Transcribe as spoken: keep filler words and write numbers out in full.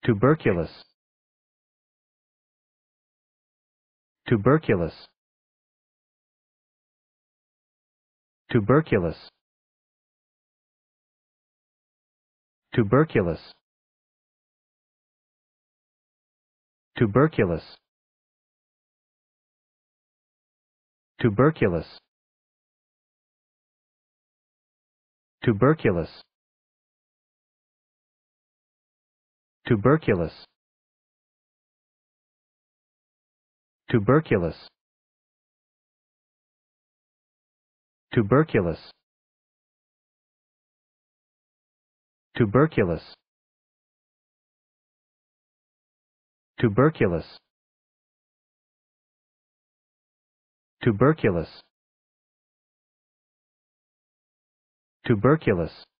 tuberculous, tuberculous, tuberculous, tuberculous, tuberculous, tuberculous, tuberculous, tuberculous, tuberculous, tuberculous, tuberculous, tuberculous, tuberculous, tuberculous,